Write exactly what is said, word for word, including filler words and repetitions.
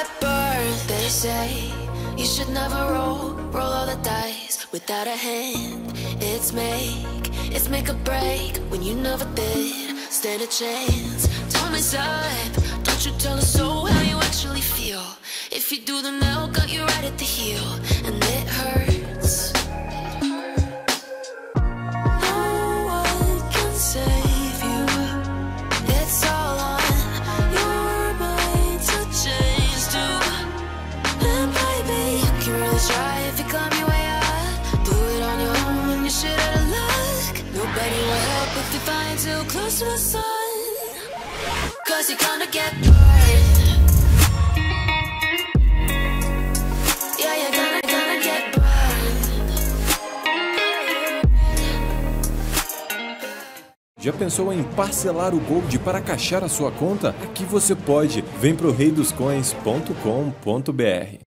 get burned. They say you should never roll, roll all the dice without a hand. It's make, it's make a break when you never did stand a chance. Tell me, side, don't you tell us so how you actually feel. If you do, then they'll cut you right at the heel, and it hurts. No one can save you. It's all on your mind to change too. And baby, you can really try if you climb your way up. Do it on your own when you're shit out of luck. Nobody will help if you find too close to the sun. Cause you're gonna get burned. Yeah, you're gonna, gonna get burned. Já pensou em parcelar o Gold para caixar a sua conta? Aqui você pode. Vem pro rei dos coins ponto com ponto br.